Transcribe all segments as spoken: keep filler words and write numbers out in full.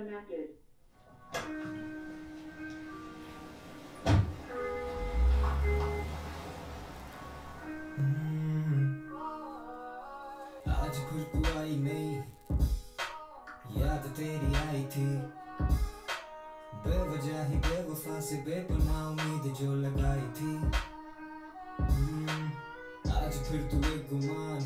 connected. आज फिर तू आई नहीं, याद तेरी आई थी, बेवजह ही बेवफा से बेपनाह उम्मीद जो लगाई थी। आज फिर तू एक गुमान,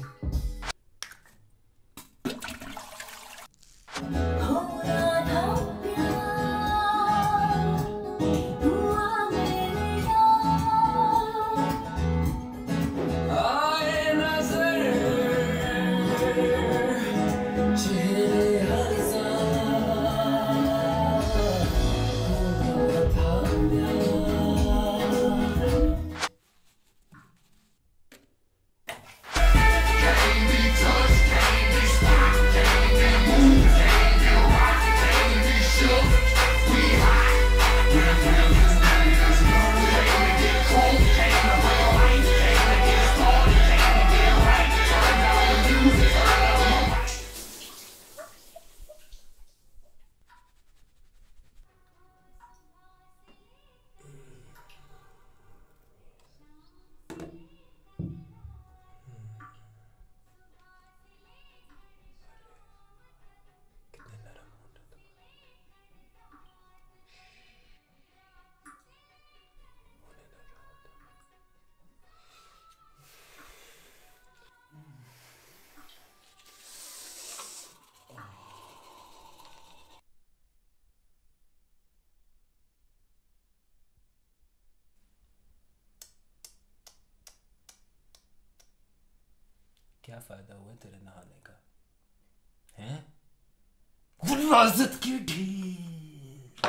क्या फायदा हुआ तेरे नहाने का, हैं? गुलाजत की ढील।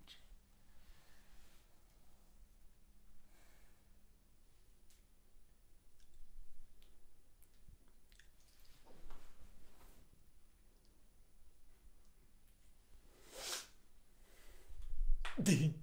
दी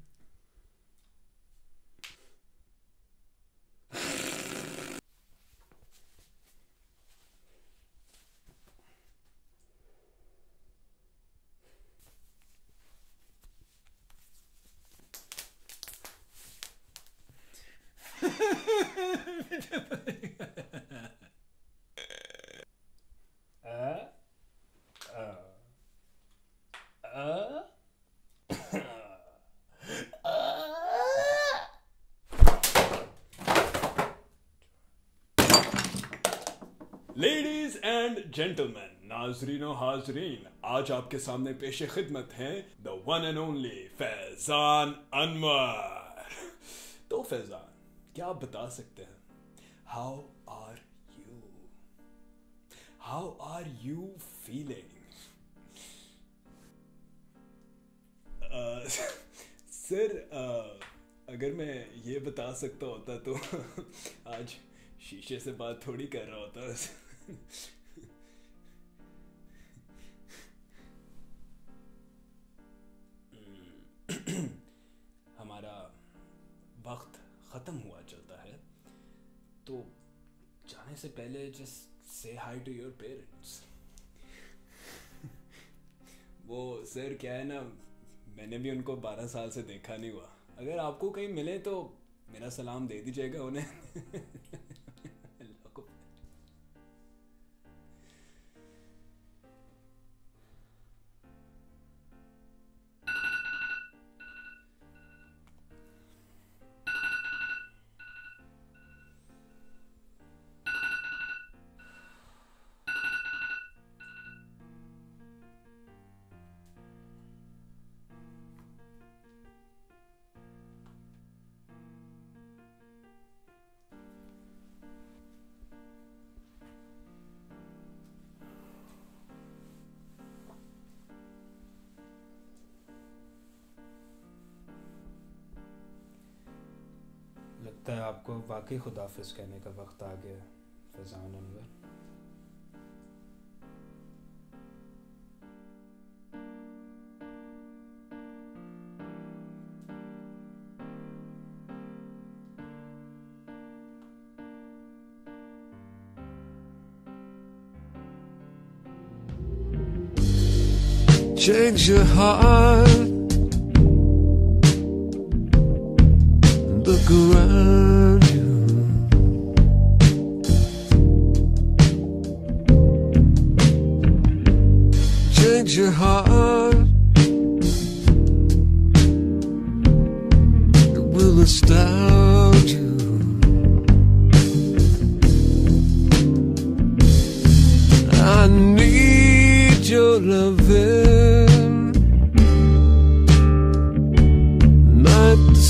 लेडीज एंड जेंटलमैन, नाजरीनो हाजरीन, आज आपके सामने पेश खिदमत हैं the one and only Faizan Anwar. तो फैजान, क्या आप बता सकते हैं, how are you, how are you feeling? Sir, अगर मैं ये बता सकता होता तो आज शीशे से बात थोड़ी कर रहा होता। हमारा वक्त ख़त्म हुआ चलता है, तो जाने से पहले जस्ट से हाई टू योर पेरेंट्स। वो सर क्या है ना, मैंने भी उनको बारह साल से देखा नहीं हुआ। अगर आपको कहीं मिले तो मेरा सलाम दे दीजिएगा उन्हें। लगता है आपको वाकई खुदाफिज कहने का वक्त आ गया Faizan Anwar. change your heart. Look around you. Change your heart. It will astound you. I need your loving. Like the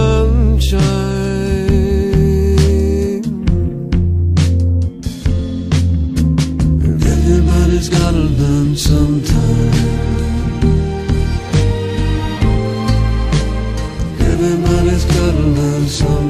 sunshine. Everybody's gotta learn sometime. Everybody's gotta learn sometime.